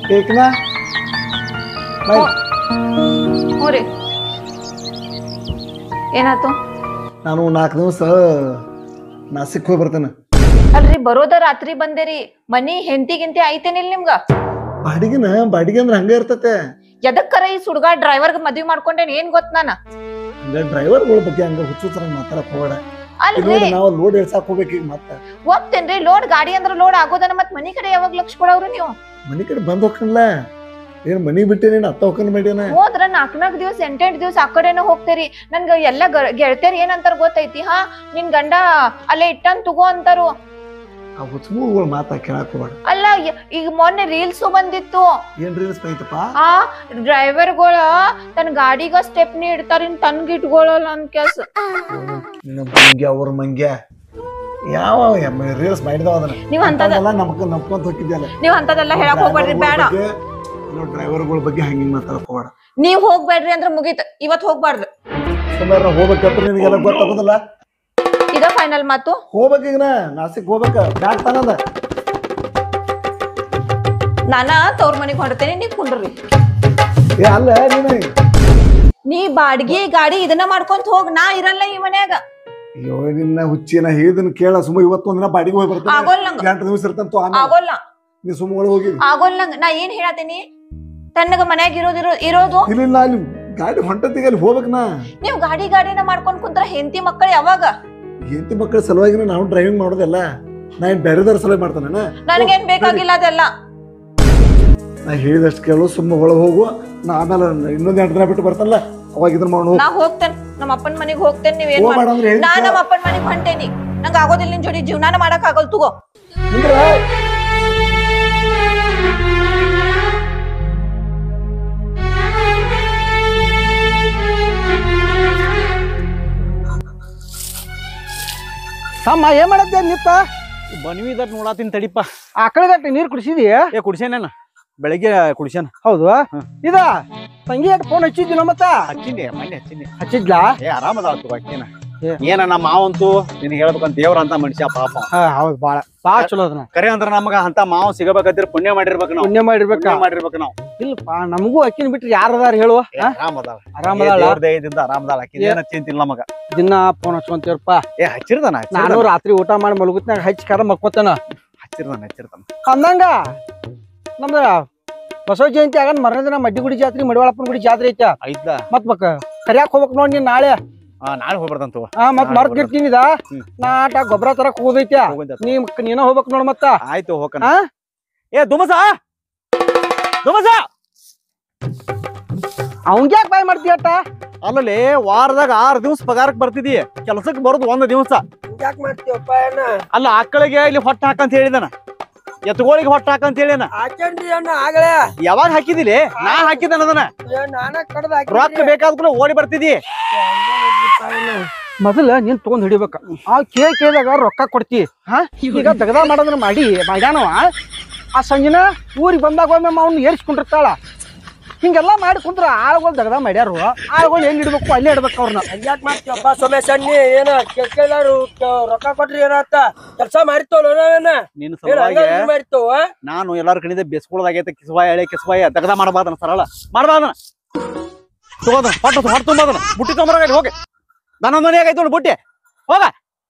ಕೇಕ್ನ ಹ್ಞೂ ರೀ ಏನಾಯ್ತು? ನಾನು 4 ದಿವಸ ನಾಸಿಕ್ ಹೋಗಿ ಬರ್ತೇನೆ. ಅಲ್ರಿ ಬರೋದ ರಾತ್ರಿ ಬಂದೇರಿ, ಮನಿ ಹೆಂಡತಿ ಐತೇನಿಲ್ ನಿಮ್ಗ? ಬಾಡಿಗೆ ಅಂದ್ರೆ ಹಂಗ ಇರ್ತತೆ. ಎದಕ್ಕರ ಈ ಸುಡ್ಗಾ ಡ್ರೈವರ್ಗೆ ಮದ್ವಿ ಮಾಡ್ಕೊಂಡೇನ್ ಏನ್ ಗೊತ್ತ ನಾನ? ಹಂಗ ಡ್ರೈವರ್ಗಳ ಬಗ್ಗೆ ಹಂಗ ಹುಚ್ಚುಚ್ಚರಂಗ್ ಮಾತಾಡಕ್ ಹೋಗಬೇಡ. ಅಲ್ರಿ ನಾವು ಲೋಡ್ ಇಳ್ಸಾಕ್ ಹೋಗ್ಬೇಕು ಈಗ ಮತ್ತೆ. ಹೋಗ್ತೇನ್ರಿ, ಲೋಡ್ ಗಾಡಿ ಅಂದ್ರ ಲೋಡ್ ಆಗೋದನ್ನ ಮತ್ ಮನಿ ಕಡೆ ಯಾವಾಗ ಲಕ್ಷ ಕೊಡವ್ರಿ ನೀವು? ಮನಿ ಕಡೆ ಬಂದ್ ಹೋಗ್ಕನ್ಲ, ಏನ್ ಮನಿ ಬಿಟ್ಟೆ ನೀನ್ ಅತ್ತ ಹೋಗ್ಕೊಂಡ್ ಮಾಡ್ಯಾನ. ಹೋದ್ರ 4 ದಿವಸ 8 ದಿವಸ ಆ ಕಡೆನ ಹೋಗ್ತೇರಿ. ನನ್ಗ ಎಲ್ಲ ಗೆಳತಿಯರ್ ಏನಂತಾರ ಗೊತ್ತೈತಿ? ಹಾ ನಿನ್ ಗಂಡ ಅಲ್ಲೇ ಇಟ್ಟನ್ ತಗೋ ಅಂತಾರು. ಆ ಹುಚ್ಚುಗಳು ಮಾತಾ ಕೇಳಕ್ ಹೋಗ್ಬೇಡ. ಅಲ್ಲ ಈಗ ಮೊನ್ನೆ ರೀಲ್ಸ್ ಬಂದಿತ್ತು. ಏನ್ ರೀಲ್ಸ್ ಬೈತಪ್ಪ? ಆ ಡ್ರೈವರ್ಗಳ ತನ್ನ ಗಾಡಿಗ ಸ್ಟೆಪ್ನಿ ಇಡ್ತಾರ, ತನ್ಗ ಇಟ್ಕೊಳ್ಳಲ್ಲ ಅಂತ ಕೆಲ್ಸ. ಮಂಗ್ಯ ಅವ್ರ ಮಂಗ್ಯ ಯಾವ ರೀಲ್ಸ್ ಮಾಡಿದವ ಅದನ್ನ ನೀವ್ ಅಂತದಲ್ಲ ನಮ್ಕೊಂತ ಹೋಗಿದ್ಯಲ್ಲ. ನೀವ್ ಅಂತದೆಲ್ಲ ಹೇಳಕ್ ಹೋಗ್ಬೇಡ್ರಿ, ಬೇಡ. ಡ್ರೈವರ್ಗಳ ಬಗ್ಗೆ ಹಂಗಿಂಗ್ ಮಾತಾಡಕ್ ಹೋಗ್ಬೇಡ. ನೀವ್ ಹೋಗ್ಬೇಡ್ರಿ ಅಂದ್ರ ಮುಗೀತ, ಇವತ್ ಹೋಗ್ಬಾರ್ದು. ಸುಮಾರು ಹೋಗ್ಬೇಕಂತ ನಿನಗೆಲ್ಲ ಗೊತ್ತಾಗೋದಿಲ್ಲ. ಇದ ಫೈನಲ್ ಮಾತು. ಹೋಗ್ಬೇಕೀಗ ನಾಸಿಕ್ ಹೋಗ್ಬೇಕ. ಬ್ಯಾಗ್ ತಾನದ ನಾನ ತವ್ರ ಮನಿಗ್ ಹೊರತೇನೆ, ನೀವ್ ಕುಂಡ್ರಿ. ಏ ಅಲ್ಲ ನೀ ಬಾಡ್ಗಿ ಗಾಡಿ ಇದನ್ನ ಮಾಡ್ಕೊಂತ ಹೋಗ್, ನಾ ಇರಲ್ಲ ಈ ಮನ್ಯಾಗ. ಅಯ್ಯೋ ನಿನ್ನ ಹುಚ್ಚಿನ ಹೇಳಿದನ್ ಕೇಳ. ಸುಮ್ಮ ಇವತ್ತೊಂದಿನ ಬಾಡಿಗೆ ಹೋಗಿ ಬರ್ತಾನೆ. ಆಗೋಲ್ಲ, 8 ದಿವಸ ಇರ್ತಂತ ಆಗೋಲ್ಲ. ನೀ ಸುಮ್ಮ ಒಳಗೆ ಹೋಗಿ. ಆಗೋಲ್ಲ, ನಾ ಏನ್ ಹೇಳತೀನಿ, ತನ್ನಗ ಮನ್ಯಾಗ ಇರೋದು ಇಲ್ಲ. ಅಲ್ಲಿ ಗಾಡಿ ಹೊಂಟತಿಗೆ ಅಲ್ಲಿ ಹೋಗ್ಬೇಕನಾ. ನೀವ್ ಗಾಡಿನ ಮಾಡ್ಕೊಂಡ್ ಕುಂತ್ರ ಹೆಂಡತಿ ಮಕ್ಕಳು ಯಾವಾಗ? ಹೆಂಡತಿ ಮಕ್ಕಳ ಸಲುವಾಗಿ ನಾವು ಡ್ರೈವಿಂಗ್ ಮಾಡೋದಲ್ಲ. ನಾ ಏನ್ ಬೇರೆದವ್ರ ಸಲುವಾಗಿ ಮಾಡ್ತಾನ? ನನಗೇನ್ ಬೇಕಾಗಿಲ್ಲ ಅದೆಲ್ಲ. ನಾ ಹೇಳಿದಷ್ಟು ಕೇಳು, ಸುಮ್ಮ ಒಳಗೆ ಹೋಗು. ನಾ ಆಮೇಲೆ ಇನ್ನೊಂದ್ 8 ದಿನ ಬಿಟ್ಟು ಬರ್ತಲ್ಲ, ಅವಾಗ ಇದನ್ನ ಮಾಡೋಣ. ನಾ ಹೋಗ್ತೇನೆ, ನಮ್ಮ ಅಪ್ಪನ ಮನೆಗೆ ಹೋಗ್ತೇನೆ. ನೀವೇನ್ ನಾ ನಮ್ಮ ಅಪ್ಪನ ಮನೆಗೆ ಹೊಂಟೇನಿ. ನಂಗೆ ಆಗೋದಿಲ್ಲ ನಿನ್ ಜೋಡಿ ಜೀವನಾನ ಮಾಡಕ್ ಆಗಲ್. ತಗೋ ತಮ್ಮ ಏನ್ ಮಾಡತ್ತೆ ನಿತ್ತ? ಬನ್ವಿದ ನೋಡಾತೀನಿ ತಡಿಪ್ಪ. ಆಕಳಗಟ್ಟೆ ನೀರ್ ಕುಡಿಸಿದೀಯ? ಕುಡಿಸೇನ, ಬೆಳಗ್ಗೆ ಕುಡಿಸೇನ. ಹೌದು. ಇದ ತಂಗಿ ಫೋನ್ ಹಚ್ಚಿದ್ದಿಲ್ಲ ಮತ್ತ? ಹಚ್ಚಿನಿ. ಹಚ್ಚಿದ್ಲಾ? ಆರಾಮದ ಅಕ್ಕಿನ. ಏನ ನಮ್ಮ ಮಾವಂತೂ ನಿನಗೆ ಹೇಳ್ಬೇಕಂತ ದೇವ್ರ ಅಂತ ಮನುಷ್ಯ ಪಾಪ. ಹೌದು, ಬಾಳ ಚಲೋ ಅದನ್ನ. ಕರೆ ಅಂದ್ರ ನಮಗ ಅಂತ ಮಾವ ಸಿಗಬೇಕಂದ್ರೆ ಪುಣ್ಯ ಮಾಡಿರ್ಬೇಕು ನಾವು. ಪುಣ್ಯ ಮಾಡಿರ್ಬೇಕು ನಾವು. ಇಲ್ಲಪ್ಪ, ನಮಗೂ ಅಕ್ಕಿನ ಬಿಟ್ರಿ ಯಾರದಾರ ಹೇಳುವ? ಆರಾಮದಾಳ, ದಯದಿಂದ ಆರಾಮದಾಳ. ಅಕ್ಕಿ ಏನ ಚಿಂತಿಲ್ಲ ನಮಗ. ದಿನ ಫೋನ್ ಹಚ್ಕೊಂತೀರಪ್ಪ? ಹಚ್ಚಿರ್ತಾನ. ನಾನು ರಾತ್ರಿ ಊಟ ಮಾಡಿ ಮಲಗುತ್ನಾಗ ಹಚ್ಚಿ ಕರ ಮಕ್ಕೋತಾನ. ಹಚ್ಚಿರ್ತಾನ ಅಂದಂಗ ನಮ್ದ ಬಸವ ಜಯಂತಿ ಆಗನ್ ಮರಣ ದಿನ ಮಡ್ಡಿಗುಡಿ ಜಾತ್ರೆ, ಮಡಿವಾಳಪ್ಪನ ಗುಡಿ ಜಾತ್ರೆ ಐತ. ಮತ್ ಕರಿಯಾಕ್ ಹೋಗ್ಬೇಕ್ ನೋಡ್ ನೀನ್ ನಾಳೆ. ನಾಳೆ ಹೋಗ್ಬಾರ್ದಂತ. ಮತ್ ಮರ್ತಿರ್ತೀನಿ. ನಾಟ ಗೊಬ್ಬರ ತರಕ್ ಹೋಗೈತ್ಯಾ, ನೀನ ಹೋಗ್ಬೇಕ್ ನೋಡ್. ಮತ್ತ ಆಯ್ತು ಹೋಗಣ. ದುಮಸ ಅವಂಗ್ಯಾಕ್ ಬಾಯ್ ಮಾಡ್ತೀಯಟ? ಅಲ್ಲಲ್ಲಿ ವಾರದಾಗ 6 ದಿವಸ ಪಗಾರಕ್ ಬರ್ತಿದಿ, ಕೆಲ್ಸಕ್ ಬರೋದು 1 ದಿವಸ. ಯಾಕೆ ಮಾಡ್ತೀವಪ್ಪ? ಅಲ್ಲ ಆಕಳಿಗೆ ಇಲ್ಲಿ ಹೊಟ್ಟ ಹಾಕಂತ ಹೇಳಿದನ, ಎತ್ತುಗೋಳಿಗೆ ಹೊಟ್ಟ ಹಾಕಂತ ಹೇಳಿನ. ಹಾಕೇನ್ರಿ ಅಣ್ಣ ಆಗಲೇ. ಯಾವಾಗ ಹಾಕಿದಿಲಿ? ನಾ ಹಾಕಿದನ ಅದನ್ನ. ರೊಕ್ಕ ಬೇಕಾದ್ಕೂಲ ಓಡಿ ಬರ್ತಿದಿ. ಮೊದಲ ನೀನ್ ತಗೊಂಡ್ ಹಿಡಿಬೇಕ. ಆ ಕೇಳಿದಾಗ ರೊಕ್ಕ ಕೊಡ್ತಿ. ಈಗ ದಗದ ಮಾಡೋದನ್ನ ಮಾಡ್ಯಾನವ. ಆ ಸಂಜಿನ ಊರಿಗೆ ಬಂದಾಗ ಒಮ್ಮೆ ಅವ್ನ ಏರ್ಸ್ಕೊಂಡಿರ್ತಾಳ. ಹಿಂಗೆಲ್ಲಾ ಮಾಡಿ ಕುಂದ್ರ ಆಳುಗಳು ದಗದ ಮಾಡ್ಯಾರು. ಆಳುಗಳು ಎಲ್ಲಿ ಇಡ್ಬೇಕು ಅಲ್ಲೇ ಇಡ್ಬೇಕು ಅವ್ರನ್ನ. ಹಂಗ್ಯಾಕ್ ಮಾಡ್ತೀವಪ್ಪ ಸೋಮೇಶ್? ನೀ ಏನ ಕೇಳಾರು ರೊಕ್ಕ ಕೊಟ್ರಿ ಏನಾತ? ಕೆಲಸ ಮಾಡಿರ್ತವಲ್ಲ ಮಾಡಿರ್ತವ. ನಾನು ಎಲ್ಲಾರ ಕಣಿದೆ ಬೆಸ್ಕೊಳದಾಗೈತೆ. ಕಿಸ್ವಾಯ ಎಳೆ ಕಿಸ್ವಾಯ ದಗದ ಮಾಡಬಾರ್ದನ, ಸರಳ ಮಾಡಬಾರ್ದನ. ತಗೋದ ಹೊಟ್ಟು ತುಂಬದನ. ಬುಟ್ಟಿ ತೊಂಬರಾಗ ಹೋಗಿ. ನಾನೊಂದು ಮನೆಯಾಗ ಐತೆ ಬುಟ್ಟಿ ಹೋಗ.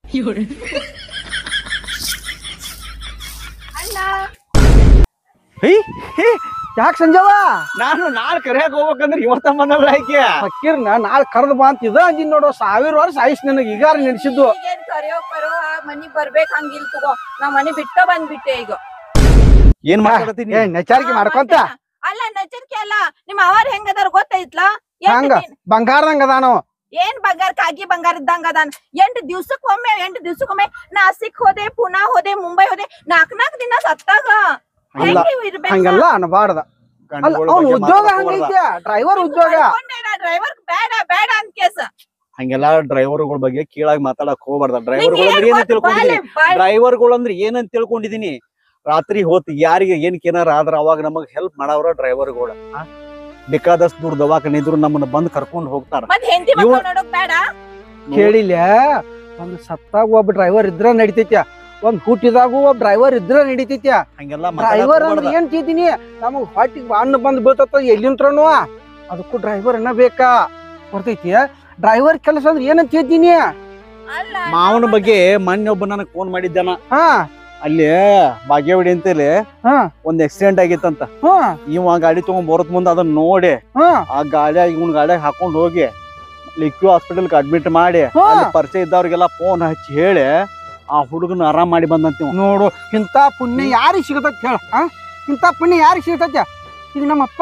ಯಾಕೆ ಸಂಜವ? ನಾನು ನಾಳೆ ಕರೆಯಾಕ ಹೋಗ್ಬೇಕಂದ್ರೆ ಇವತ್ತ ಬಂದಲ್ಲ ಆಯ್ಕೆ. ಫಕೀರ್ನ ನಾಳೆ ಕರೆದು ಬಾ ಅಂತ ಇದ ಅಂಜಿನ್ ನೋಡು. 1000 ವರ್ಷ ಆಯ್ಸ್ ನನಗೆ ಈಗಾರ ನೆನ್ಸಿದ್ದು. ಮನಿ ಬರ್ಬೇಕ ಹಂಗಿಲ್. ತಗೋ, ನಾ ಮನಿ ಬಿಟ್ಟ ಬಂದ್ಬಿಟ್ಟೆ ಈಗ. ಏನ್ ಮಾತಾಡತೀನಿ? ನೆಚಾರಿಕೆ ಮಾಡ್ಕೊಂತ. ಅಲ್ಲ ನಚರಿಕೆ ಅಲ್ಲ, ನಿಮ್ಮ ಅವರ್ ಹೆಂಗದಾರ ಗೊತ್ತೈತ್ಲಾ? ಹಂಗ ಬಂಗಾರದಂಗ ಅದಾನು. ಏನ್ ಬಂಗಾರ? ಕಾಗಿ ಬಂಗಾರ ಇದ್ದಂಗ ಅದಾನ. 8 ದಿವ್ಸಕ್ಕೊಮ್ಮೆ ನಾಸಿಕ್ ಹೋದೆ, ಪುನಾ ಹೋದೆ, ಮುಂಬೈ ಹೋದೆ. 4 ದಿನ ಸತ್ತಾಗ ಹಂಗೆಲ್ಲ ಅನ್ಬಾರ್ದ. ಅವ್ನ ಉದ್ಯೋಗ ಹಂಗೈತೆ, ಡ್ರೈವರ್ ಉದ್ಯೋಗ. ಡ್ರೈವರ್ ಬೇಡ ಅಂತ ಕೇಸ. ಹಂಗೆಲ್ಲಾ ಡ್ರೈವರ್ಗಳ ಬಗ್ಗೆ ಕೀಳಾಗಿ ಮಾತಾಡಕ್ ಹೋಗ್ಬಾರ್ದ. ಡ್ರೈವರ್ಗಳು ಅಂದ್ರೆ ಏನಂತ ತಿಳ್ಕೊಂಡಿದೀನಿ. ರಾತ್ರಿ ಹೊತ್ತು ಯಾರಿಗೆ ಏನಾರ ಆದ್ರ ಅವಾಗ ನಮಗ್ ಹೆಲ್ಪ್ ಮಾಡವ್ರ ಡ್ರೈವರ್ಗಳು. ಬೇಕಾದಷ್ಟು ದೂರ ದವಾಖಾನೆ ಇದ್ರು ನಮ್ಮನ್ನ ಬಂದ್ ಕರ್ಕೊಂಡ್ ಹೋಗ್ತಾರ. ಕೇಳಿಲ್ಲ, ಒಂದ್ ಸತ್ತಾಗ ಒಬ್ಬ ಡ್ರೈವರ್ ಇದ್ರ ನಡಿತೈತಿ. ಒಂದ್ ಹುಟ್ಟಿದಾಗೂ ಒಬ್ಬ ಡ್ರೈವರ್ ಇದ್ರ ನಡಿತೈತಿ ಹಂಗೆಲ್ಲ ಡ್ರೈವರ್ ಅಂದ್ರೆ ಏನ್ ತಿಂತೀನಿ ನಮಗ್ ಹೊಟ್ಟಿಗೆ ಹಣ್ಣು ಬಂದ್ ಬೀಳ್ತತ್ತ ಎಲ್ಲಿಂತ್ರನು ಅದಕ್ಕೂ ಡ್ರೈವರ್ ಅನ್ನ ಬೇಕಾ ಬರ್ತೈತಿ ಡ್ರೈವರ್ ಕೆಲಸ ಅಂದ್ರೆ ಏನಂತ ಹೇಳ್ತೀನಿ ಅಲ್ಲ ಮಾವನ ಬಗ್ಗೆ ಮೊನ್ನೆ ಒಬ್ಬ ನನಗ್ ಫೋನ್ ಮಾಡಿದ್ದಾನ ಹಾ ಅಲ್ಲಿ ಬಾಗೇವಾಡಿ ಅಂತೇಳಿ ಹಾ ಒಂದ್ ಆಕ್ಸಿಡೆಂಟ್ ಆಗಿತ್ತಂತ ಹಾ ಇವ ಗಾಡಿ ತಗೊಂಡ್ ಬರೋದ್ ಮುಂದ ಅದನ್ನ ನೋಡಿ ಹಾ ಆ ಗಾಡಿಯಾಗ ಇವನ್ ಗಾಡಿಯಾಗ ಹಾಕೊಂಡ್ ಹೋಗಿ ಲಿಕ್ಯೂ ಹಾಸ್ಪಿಟಲ್ ಅಡ್ಮಿಟ್ ಮಾಡಿ ಹಾ. ಅಲ್ಲಿ ಪರಿಚಯ ಇದ್ದವ್ರಿಗೆಲ್ಲ ಫೋನ್ ಹಚ್ಚಿ ಹೇಳಿ ಆ ಹುಡುಗನ ಆರಾಮ್ ಮಾಡಿ ಬಂದಂತ ಇವ. ನೋಡು ಇಂತ ಪುಣ್ಯ ಯಾರಿಗ್ ಸಿಗತೈತಿ ಹೇಳ ಇಂತ ಪುಣ್ಯ ಯಾರಿಗ್ ಸಿಗತೈತಿ ಈಗ ನಮ್ಮಪ್ಪ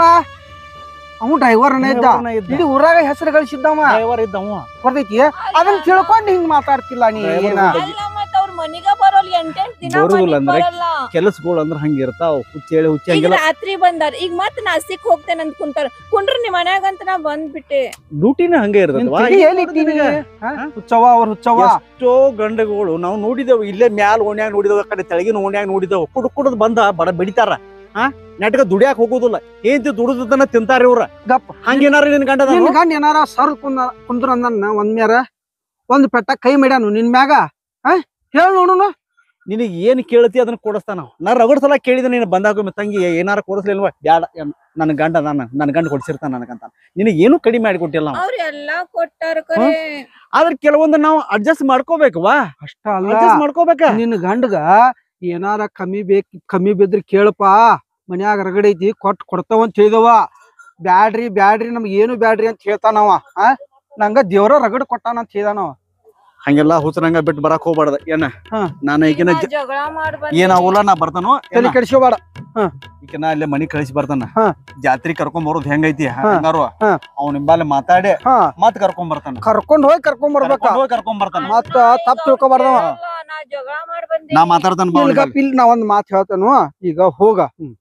ಅವ ಡ್ರೈವರ್ ಇದ್ದ ಡ್ರೈವರ್ನ ಇದ್ದ. ಇಡೀ ಊರಾಗ ಹೆಸರು ಗಳಿಸಿದ್ದವ ಡ್ರೈವರ್ ಇದ್ದವ ಬರ್ತೈತಿ ಅದನ್ನ ತಿಳ್ಕೊಂಡು ಹಿಂಗ್ ಮಾತಾಡ್ತಿಲ್ಲ ನೀ ಡ್ರೈವರ್ ಏನ ಅಲ್ಲ ಮತ್ತ ಅವ್ರ ಮನಿಗ ಬರೋಲ್ ಎಂಟೆಂಟ್ ದಿನ ಬರುದಿಲ್ಲ ಮನಿಗ್ ಅಂದ್ರೆ ಬರಲ್ಲ ಕೆಲಸಗಳು ಅಂದ್ರ ಹಂಗಿರ್ತಾವ ಹುಚ್ಚೇಳಿ ಹುಚ್ಚಿ ಈಗ ಹಂಗಿಲ್ಲ ರಾತ್ರಿ ಬಂದಾರ ಈಗ ಮತ್ ನಾಸಿಕ್ ಹೋಗ್ತೇನೆ ಅಂತ ಕುಂತಾರ ಕುಂಡ್ರ ನಿಮ್ ಮನ್ಯಾಗಂತ ನಾ ಬಂದ್ಬಿಟ್ಟೆ ಡ್ಯೂಟಿನ ಹಂಗೆ ನಿನ್ ಇರ್ತದ ತಲಿ ಎಲ್ಲಿ ಇಟ್ಟಿ ನೀ? ಹಾ? ಹುಚ್ಚವ್ವ ಅವ್ರ ಹುಚ್ಚವ್ವ ಎಷ್ಟೋ ಗಂಡಗಳು ನಾವು ನೋಡಿದೇವು ಇಲ್ಲೇ ಮ್ಯಾಲ ಓಣ್ಯಾಗ ನೋಡಿದೇವ ಕಡೆ ತೆಳಗಿನ ಓಣ್ಯಾಗ ನೋಡಿದೇವು ಕುಡದ್ ಬಂದ ಬಡ ಬಡಿತಾರ ನೆಟ್ಗ ದುಡಿಯಾಕ ಹೋಗುದಿಲ್ಲ ಏನ್ ದುಡಿದನ್ನ ತಿಂತಾರ ಇವ್ರ ಗಪ್ಪ ಹಂಗೇನಾರ ನಿನ್ ಗಂಡ ನಿನ್ ಗಂಡ ಏನಾರ ಸರ್ ಕುಂದ್ರ ಅಂದನ್ನ ಒಂದ್ ಮ್ಯಾರ ಒಂದ್ ಪೆಟ್ಟ ಕೈ ಮಾಡ್ಯಾನು ನಿನ್ ಮ್ಯಾಗ ಹೇಳ ನೋಡುನು ನಿನಗ್ ಏನ್ ಕೇಳ್ತಿ ಅದನ್ನ ಕೊಡಿಸ್ತಾನ ನಾ ರಗಡ್ ಸಲ ಕೇಳಿದ ನೀನು ಬಂದಾಗ ತಂಗಿ ಏನಾರ ಕೊಡಿಸ್ಲಿಲ್ವಾ ಬ್ಯಾಡ ನನ್ ಗಂಡ ನನ್ ಗಂಡ ಕೊಡ್ಸಿರ್ತಾನ ನನಗಂತ ನಿನಗ್ ಏನು ಕಡಿಮೆ ಮಾಡಿ ಕೊಟ್ಟಿಲ್ಲ ನಾವು ಅವ್ರ ಎಲ್ಲಾ ಕೊಟ್ಟಾರ ಕರೆ ಆದ್ರೆ ಕೆಲವೊಂದು ನಾವು ಅಡ್ಜಸ್ಟ್ ಮಾಡ್ಕೋಬೇಕವಾ ಅಷ್ಟ ಅಲ್ಲ ಅಡ್ಜಸ್ಟ್ ಮಾಡ್ಕೋಬೇಕ ನಿನ್ ಗಂಡಗ ಏನಾರ ಕಮ್ಮಿ ಬಿದ್ರಿ ಕೇಳಪ್ಪ ಮನ್ಯಾಗ ರಗಡ ಐತಿ ಕೊಡ್ತಾವ ಅಂತ ಹೇಳಿದವ ಬ್ಯಾಡ್ರಿ ನಮ್ಗೆ ಏನು ಬ್ಯಾಡ್ರಿ ಅಂತ ಹೇಳ್ತಾನವ ನಂಗ ದೇವ್ರ ರಗಡ್ ಕೊಟ್ಟಾನ ಅಂತ ಹೇಳ್ದಾನವ ಹಂಗೆಲ್ಲ ಹುಚ್ಚರಂಗ ಬಿಟ್ಟು ಬರಾಕ್ ಹೋಗ್ಬಾರ್ದ ಏನ ಹಾ. ನಾನು ಈಗಿನ ಜಗಳ ಮಾಡ್ಬಂದ ಏನಾವಲ್ಲ ನಾ ಬರ್ತಾನೋ ತಲೆ ಕೆಡಿಸ್ಕೋಬೇಡ ಈಗಿನ ಅಲ್ಲೇ ಮನಿ ಕಳಿಸಿ ಬರ್ತಾನ ಹಾ. ಜಾತ್ರೆ ಕರ್ಕೊಂಡ್ ಬರೋದ್ ಹೆಂಗೈತಿ ಹಂಗಾರು ಹಾ. ಅವ್ನ ನಿಂಬಲ್ಲಿ ಮಾತಾಡಿ ಹಾ ಮತ್ ಕರ್ಕೊಂಡ್ ಬರ್ತಾನ ಕರ್ಕೊಂಡ್ ಬರ್ಬೇಕ ಕರ್ಕೊಂಡ್ ಬರ್ತಾನ ಮತ್ತ ತಪ್ಪ ತಿಳ್ಕೊಬಾರ್ದವ ನಾ ಜಗಳ ಮಾಡ್ಬಂದೆ ನಾ ಮಾತಾಡ್ತಾನ ಇಲ್ಲಿ ನಾ ಒಂದ್ ಮಾತು ಹೇಳ್ತಾನು ಈಗ ಹೋಗ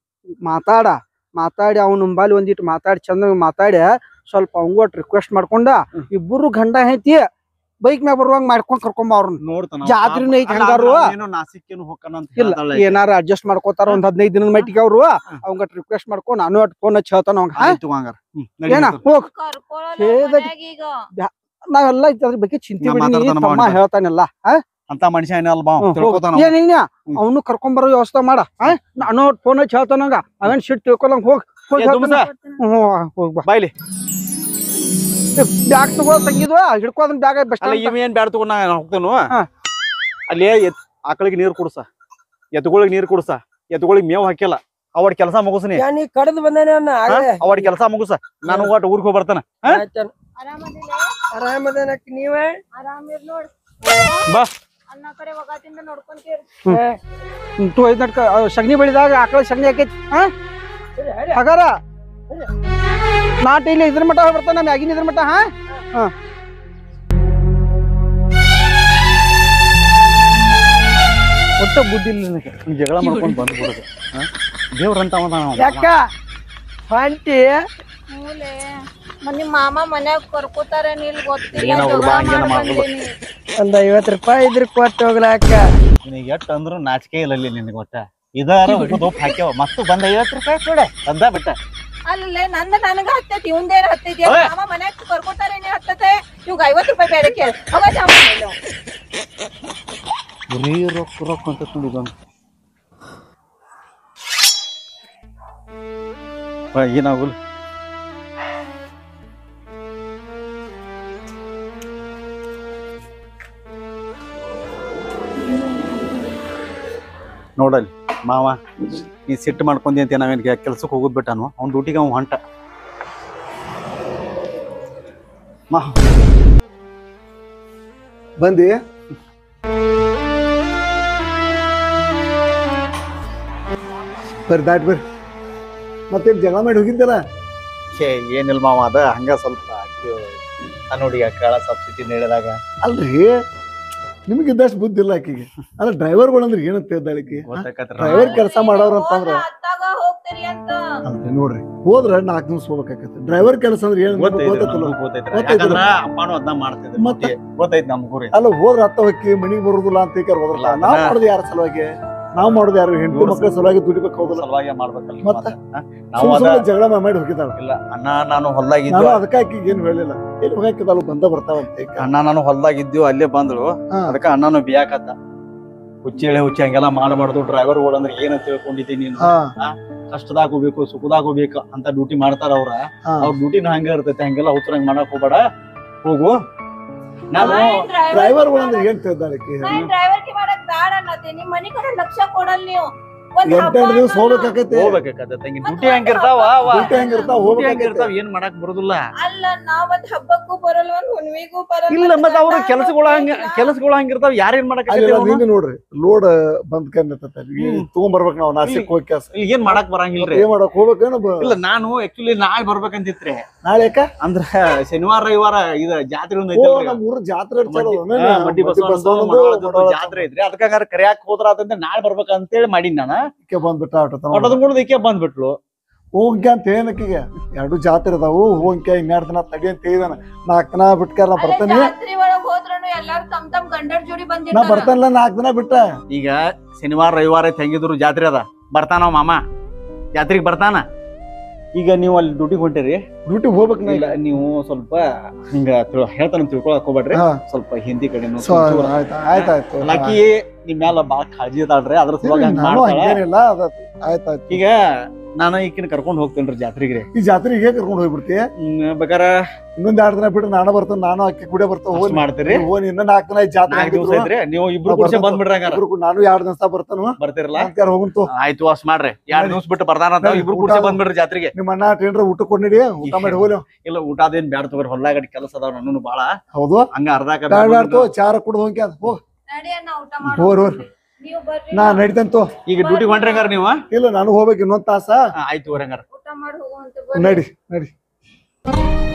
ಮಾತಾಡಿ ಅವ್ನ ನಂಬಾಲಿ ಒಂದಿಟ್ಟು ಮಾತಾಡಿ ಚಂದ ಮಾತಾಡಿ ಸ್ವಲ್ಪ ಅವಂಗ ರಿಕ್ವೆಸ್ಟ್ ಮಾಡ್ಕೊಂಡ ಇಬ್ಬರು ಗಂಡ ಐತಿ ಬೈಕ್ ಮ್ಯಾಗ ಬರುವಂಗ ಮಾಡ್ಕೊಂಡ್ ಕರ್ಕೊಂಬ ಅವ್ರನ್ನ ನೋಡ್ತಾನ ಜಾತ್ರೆನೂ ಐತಿ ಹಂಗಾರು ನಾಸಿಕ್ಕೇನು ಹೋಗ್ತಾನ ಅಂತ ಇಲ್ಲ ಹೇಳ್ತಾಳೆ. ಏನಾರ ಅಡ್ಜಸ್ಟ್ ಮಾಡ್ಕೋತಾರ ಒಂದ್ 15 ದಿನದ ಮಟ್ಟಿಗೆ ಅವ್ರು ಅವಂಗ ರಿಕ್ವೆಸ್ಟ್ ಮಾಡ್ಕೊಂಡ್ ನಾನು ಫೋನ್ ಹಚ್ಚಿ ಹೇಳ್ತಾನ ಅವಂಗ ಆಯ್ತು ಹಂಗಾರ ಏನ ಹೋಗ್ ಕರ್ಕೊಳಲ್ಲ ಹೇಳ್ದ- ಮನ್ಯಾಗ ಈಗ ನಾವೆಲ್ಲ ಅದ್ರ ಬಗ್ಗೆ ಚಿಂತೆ ನಾ ಬಿಡಿ ಮಾತಾಡ್ತಾನ ತಮ್ಮ ಅವ್ನಿಗೆ. ಹೇಳ್ತಾನೆಲ್ಲ ಅಂತ ಮನುಷ್ಯ ಏನಲ್ಲ ಬಾ ತಿಳ್ಕೊತಾನ ಏನಿಲ್ಲ ಅವನು ಕರ್ಕೊಂಡ್ ಬರೋ ವ್ಯವಸ್ಥೆ ಮಾಡ ನಾನು ಫೋನ್ ಹಚ್ಚಿ ಹೇಳ್ತಾನಂಗ ಅವೇನ್ ಸಿಟ್ ತಿಳ್ಕೊಳಂಗ ಹೋಗ್ ಹೋಗ್ ಬಾ ಬಾಯ್ಲಿ ಬ್ಯಾಗ್ ತಗೋ ತಂಗಿದ್ವ ಹಿಡ್ಕೊ ಅದನ್ನ ಬ್ಯಾಗ್ ಬಸ್ ಅಲ್ಲ ಇವ್ ಏನ್ ಬ್ಯಾಡ ತಗೊಂಡ್ ನಾ ಹೋಗ್ತೇನು ಹಾ. ಅಲ್ಲಿ ಆಕಳಿಗೆ ನೀರ್ ಕುಡ್ಸ ಎತ್ತುಗಳಿಗೆ ನೀರ್ ಕುಡ್ಸ ಎತ್ತುಗಳಿಗೆ ಮೇವ್ ಹಾಕಿಲ್ಲ ಅವಡ್ ಕೆಲಸ ಮುಗಿಸ್ನಿ ನೀ ಕಡ್ದು ಬಂದಾನೆ ಅವ್ನ ಆಗ್ಲೇ ಅವಡ್ ಕೆಲಸ ಮುಗಿಸ ನಾನು ಒಟ್ಟು ಊರಿಗೆ ಹೋಗಿ ಬರ್ತಾನ ಆಯ್ತಾನ ಆರಾಮದಿಲ್ಲ ಆರಾಮದೇನಕ್ ನೀವೇ ಆರಾಮಿರ್ ನೋಡ್ ಬಾ ಅನ್ನ ಕಡೆ ಒಗಾತಿಂದ ನೋಡ್ಕೊಂತೀರಿ ತೂ ಐದ್ ನಟ್ಕ ಸಗಣಿ ಬೆಳಿದಾಗ ಆಕಳ ಸಗಣಿ ಹಾಕೈತಿ ಹಾಗಾರ ನಾಟ್ ಇಲ್ಲಿ ಇದ್ರ ಮಟ್ಟ ಬರ್ತಾನ ಮ್ಯಾಗಿನ ಇದ್ರ ಮಟ್ಟ ಒಟ್ಟ ಬುದ್ಧಿ ಇಲ್ಲ ನಿನಗೆ ನೀ ಜಗಳ ಮಾಡ್ಕೊಂಡು ಬಂದು ಬಿಡೋದು ದೇವ್ರಂತ ಯಾಕ ಹೊಂಟಿ ಮೂಲೆ ನಿಮ್ ಮಾಮ ಮನ್ಯಾಗ ಕರ್ಕೋತಾರ ನೀಲ್ ಗೊತ್ತಿಲ್ಲ ಏನೋ ಜಗಳ ಹುಡ್ಗ ಹಂಗೇನ ಮಾಡ್ಬಂದೇನಿ ಒಂದ್ 50 ರೂಪಾಯಿ ಇದ್ರ ಕೊಟ್ಟು ಹೋಗ್ಲಾಕ ನಿನಗೆ ಎಷ್ಟ್ ಅಂದ್ರು ನಾಚಿಕೆ ಇಲ್ಲ ನಿನಗೆ ಒಟ್ಟ ಇದಾರ ಉಪ್ಪು ಹಾಕ್ಯಾವ ಮಸ್ತ್ ಬಂದ 50 ರೂಪಾಯಿ ಕೊಡೆ ಬಂದ ಬಿಟ್ಟ ಅಲ್ಲೇ ನಂದ ನನಗ ಹತ್ತೈತಿ ಇವಂದೇನ್ ಹತ್ತೈತಿ ಓಯ್. ಮಾಮ ಮನ್ಯಾಗ ಕರ್ಕೋತಾರೇನೆ ಹತ್ತತೆ ಇವಾಗ 50 ರೂಪಾಯಿ ಬೇರೆ ಕೇಳ ಹೋಗ ಜಾಮೂನು ಬರೀ ರೊಕ್ಕ ಅಂತ ತುಂಬಿದೊಂದು ಏನಾಗುಲ್ ನೋಡಲ್ಲಿ ಮಾವ ಈ ಸಿಟ್ಟು ಮಾಡ್ಕೊಂಡಿ ಅಂತ ನಾವೇನ್ ಕೆಲ್ಸಕ್ಕೆ ಹೋಗೋದ್ ಬಿಟ್ಟಾನು ಅವ್ನ ಡ್ಯೂಟಿಗೆ ಅವ್ನು ಹೊಂಟ ಮಾ ಬಂದಿ ಬರ್ರಿ ದಾಟ್ ಬರ್ರಿ ಮತ್ತೇನ್ ಜಗಳ ಮಾಡಿ ಹೋಗಿದ್ದಲ್ಲ ಏನಿಲ್ಲ ಮಾವ ಅದ ಹಂಗ ಸ್ವಲ್ಪ ನೋಡಿ ಕಾಳ ಸಬ್ಸಿಡಿ ನೀಡಿದಾಗ ಅಲ್ರಿ ನಿಮಗಿದ್ದಷ್ಟು ಬುದ್ಧಿ ಇಲ್ಲ ಆಕಿಗೆ ಅಲ್ಲ ಡ್ರೈವರ್ಗಳಂದ್ರೆ ಏನಂತ ಹೇಳ್ದಾಳಿಕೆ ಡ್ರೈವರ್ ಕೆಲಸ ಮಾಡೋರು ಅಂತಂದ್ರ ಹತ್ತಾಗ ಹೋಗ್ತೀರಿ ಅಂತ ಅಲ್ರಿ ನೋಡ್ರಿ ಹೋದ್ರ 4 ನಿಮಿಷ ಹೋಗ್ಬೇಕಾಗತ್ತೆ ಡ್ರೈವರ್ ಕೆಲಸ ಅಂದ್ರೆ ಏನು ಗೊತ್ತೈತಲ್ಲ ಯಾಕಂದ್ರ ಅಪ್ಪನೂ ಅದನ್ನ ಮಾಡ್ತಿದ್ದೆ ಮತ್ತೆ? ಗೊತ್ತೈತಿ ನಮ್ಗೂರಿ ಅಲ್ಲ ಹೋದ್ರ ಹತ್ತ ಹೊಕ್ಕಿ ಮನಿಗ್ ಬರುದಿಲ್ಲ ಅಂತ ಈಗ ಹೋದ್ರಲ್ಲ ನಾವ್ ಮಾಡೋದು ಯಾರ ಸಲುವಾಗಿ ನಾವ್ ಮಾಡೋದು ಯಾರು ಹೆಂಡತಿ ಮಕ್ಕಳ ಸಲುವಾಗಿ ದುಡಿಬೇಕು ಹೌದಲ್ಲ ಸಲುವಾಗಿ ಮಾಡ್ಬೇಕಲ್ಲ ಮತ್ತೆ? ನಾವು ಸುಮ್ ಅದ ಸುಮ್ನೆ ಜಗಳ ಮಾಡಿ ಹೋಗಿದ್ದಾಳ ಇಲ್ಲ ಅಣ್ಣ ನಾನು ಹೊಲ್ದಾಗಿದ್ದು ನಾನು ಅದಕ್ಕೆ ಆಕಿಗೆ ಏನು ಹೇಳಿಲ್ಲ ಎಲ್ಲಿ ಹೋಗಾಕಿದಾಳು ಬಂದ ಬರ್ತಾವಂತ ಈಗ ಅಣ್ಣ ನಾನು ಹೊಲ್ದಾಗಿದ್ದೀವಿ ಅಲ್ಲೇ ಬಂದ್ರು ಹಾ. ಅದಕ್ಕ ಅಣ್ಣನು ಬಿಯಾಕತ್ತ ಹುಚ್ಚಿ ಹಂಗೆಲ್ಲ ಮಾಡಬಾರ್ದು. ಡ್ರೈವರ್ಗಳು ಅಂದ್ರೆ ಏನಂತ ತಿಳ್ಕೊಂಡಿದ್ದೀನಿ ನೀನು. ಕಷ್ಟದಾಗ ಹೋಗ್ಬೇಕು ಸುಖದಾಗ ಹೋಗ್ಬೇಕು ಅಂತ ಡ್ಯೂಟಿ ಮಾಡ್ತಾರ ಅವ್ರ ಡ್ಯೂಟಿನ ಹಂಗ ಇರ್ತೈತಿ. ಹಂಗೆಲ್ಲ ಹುಚ್ಚರಂಗ್ ಮಾಡಕ್ ಹೋಗ್ಬೇಡ, ಹೋಗು. ನಾನು ಡ್ರೈವರ್ ಅಂದ್ರೆ ಏನ್ ತಿಳ್ದಾಳಕ್ಕೆ ಡ್ರೈವರ್ಗೆ ಮಾಡಕ್ ಬ್ಯಾಡ ಅನ್ನತ್ತೆ. ನಿಮ್ ಮನಿ ಕಡೆ ಲಕ್ಷ ಕೊಡಲ್ ನೀವು. ಎಂಟೆಂಟು ದಿವಸ ಹೋಗ್ಬೇಕಾಕೈತಿ. ಹೋಗ್ಬೇಕಾಗತ್ತೆ. ಡ್ಯೂಟಿ ಹೆಂಗಿರ್ತಾವ ಹೋಗ್ಬೇಕಾಗಿರ್ತಾವ. ಏನ್ ಮಾಡಕ್ ಬರುದಿಲ್ಲ. ಅಲ್ಲ ನಾವ್ ಒಂದ್ ಹಬ್ಬಕ್ಕೂ ಬರಲ್ಲ, ಒಂದ್ ಹುಣ್ಣಿಗೂ ಬರಲ್ಲ. ಇಲ್ಲ ಮತ್ತ ಅವ್ರ ಕೆಲಸಗಳು ಹಂಗಿರ್ತಾವ. ಯಾರೇನ್ ಮಾಡಕ್ ನಿಂಗೆ ನೋಡ್ರಿ ಲೋಡ್ ಬಂದ್ ತಗೊಂಡ್ಬರ್ಬೇಕು ನಾವು ನಾಸಿಕ್ ಹೋಗಿ ಕೆಲಸ ಏನ್ ಮಾಡಕ್ ಬರಂಗಿಲ್ರಿ. ಏನ್ ಮಾಡಕ್ ಹೋಗ್ಬೇಕೇನು? ಇಲ್ಲ ನಾನು ಆಕ್ಚುಲಿ ನಾಳೆ ಬರ್ಬೇಕಂತಿತ್ರಿ. ನಾಳೆ ಯಾಕ? ಅಂದ್ರ ಶನಿವಾರ ರವಿವಾರ ಇದ ಜಾತ್ರೆ ನಮ್ಮ ಊರ ಜಾತ್ರೆ ಜಾತ್ರೆ ಐತ್ರಿ. ಅದಕ್ಕಾಗ ಕರಿಯಾಕ್ ಹೋದ್ರ ಅದಂತ ನಾಳೆ ಬರ್ಬೇಕಂತೇಳಿ ಮಾಡೀನಿ ನಾನು. ಬಂದ್ಬಿಟ್ಟ ಈಕೆ ಬಂದ್ಬಿಟ್ಲು. ಹೋಗ್ಯ ಅಂತ ಏನಕ್ಕೀಗ 2 ಜಾತ್ರೆ ಅದಾವು. ಹೋಗ್ಯ 2 ದಿನ ತಡಿ ಅಂತ ಹೇಳಿದಾನ. 4 ದಿನ ಬಿಟ್ಕಾರ ನಾ ಬರ್ತಾನೆ. ಎಲ್ಲಾರು ತಮ್ ತಮ್ ಗಂಡರ್ ಜೋಡಿ ನಾ ಬಂದಿರ್ತಾರ. ಬರ್ತಾನಲ್ಲ 4 ದಿನ ಬಿಟ್ಟ. ಈಗ ಶನಿವಾರ ರವಿವಾರ ಹೆಂಗಿದ್ರು ಜಾತ್ರೆ ಅದ. ಬರ್ತಾನ ಮಾಮ ಜಾತ್ರೆಗೆ ಬರ್ತಾನ. ಈಗ ನೀವು ಅಲ್ಲಿ ಡ್ಯೂಟಿಗೆ ಹೊಂಟಿರಿ. ಡ್ಯೂಟಿ ಹೋಗ್ಬೇಕು. ಇಲ್ಲ ನೀವು ಸ್ವಲ್ಪ ಹಿಂಗ ಹೇಳ್ತಾನ ತಿಳ್ಕೊಳಕ್ ಹೋಗ್ಬೇಡ್ರಿ. ಸ್ವಲ್ಪ ಹಿಂದಿ ಕಡೆ ಆಯ್ತಾಯ್ತು. ಲಕ್ಕಿ ನಿಮ್ ಮ್ಯಾಲ ಬಾಳ ಕಾಳಜಿ ಅದಾಳ್ರಿ. ಅದ್ರ ಸಲುವಾಗಿ ಹಂಗ ಮಾಡ್ತಾಳ. ಆಯ್ತಾಯ್ತು. ಈಗ ನಾನು ಈಕಿನ ಕರ್ಕೊಂಡ್ ಹೋಗ್ತೇನ್ರಿ ಜಾತ್ರೆಗೆ. ಈ ಜಾತ್ರೆಗೆ ಕರ್ಕೊಂಡ್ ಹೋಗ್ಬಿಡ್ತಿ. ಬೇಕಾರ ಇನ್ನೊಂದ್ 2 ದಿನ ಬಿಟ್ರೆ ನಾನು ಬರ್ತೇನೆ. ನಾನು ಅಕ್ಕಿ ಕೂಡ ಬರ್ತೇವೆ. ಮಾಡ್ತೀರಿ. ಇನ್ನ 4 ದಿನ ಜಾತ್ರೆ ಐತ್ರಿ. ನೀವು ಇಬ್ರು ಕೂಡ ಬಂದ್ಬಿಡ್ರಿ. ನಾನು 2 ದಿವಸ ಬರ್ತಾನ. ಬರ್ತಿರಲ್ಲ? ಹೋಗಂತು. ಆಯ್ತು ಅಷ್ಟ್ ಮಾಡ್ರಿ. 2 ದಿವಸ ಬಿಟ್ಟು ಬರ್ತಾನ. ಇಬ್ರು ಕೂಡ ಬಂದ್ಬಿಡ್ರಿ ಜಾತ್ರೆಗೆ. ನಿಮ್ಮ ಅಣ್ಣ ಏನ್ರ ಊಟ ಕೊಡ್ನಿಡಿ, ಊಟ ಮಾಡಿ ಹೋಗ್ಲಿ. ಇಲ್ಲ ಊಟ ಅದೇನ್ ಬ್ಯಾಡ ತಗೋರಿ. ಹೊಲ್ಲಾಗಡಿ ಕೆಲಸ ಅದಾವ ನನ್ನೂ ಬಾಳ. ಹೌದು ಹಂಗ ಅರ್ಧಾಕ ಚಾರ ಕುಡ್ದು ಹೋಗಿ ಹೋಗ್ ಹೋರ್ ನಾ ನಡಿತಂತು. ಈಗ ಡ್ಯೂಟಿ ಹೊಂಟ್ರಿ ಹಂಗಾರ ನೀವು? ಇಲ್ಲ ನಾನು ಹೋಗ್ಬೇಕು ಇನ್ನೊಂದ್ ತಾಸ. ಆಯ್ತು ಹಂಗಾರ ಊಟ ಮಾಡಿ ಹೋಗುವಂತ ನಡಿ.